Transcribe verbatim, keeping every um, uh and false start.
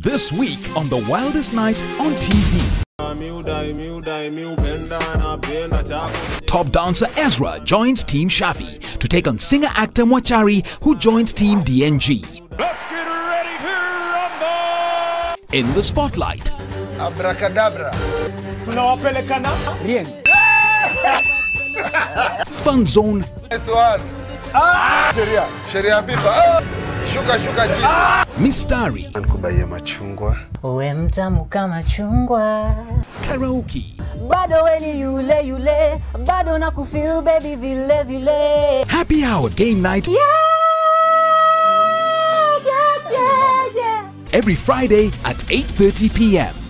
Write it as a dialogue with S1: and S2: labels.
S1: This week on The Wildest Night on T V. Top dancer Ezra joins Team Shafi to take on singer-actor Mwachari, who joins Team D N G.
S2: Let's get ready to rumble!
S1: In the spotlight,
S3: Abracadabra.
S2: Tunawapelekana bien.
S1: Fun Zone,
S3: This one. Ah! Sheria, sheria pipa. Ah! Shuka shuka chini. Ah!
S1: Mistari,
S3: Ankubaye machungwa.
S4: Uwe mtamu kama chungwa.
S1: Karaoke,
S4: Bado weni yule yule, bado na kufeel baby vile vile.
S1: Happy Hour Game Night,
S4: Yeah, yeah, yeah, yeah.
S1: every Friday at eight thirty p m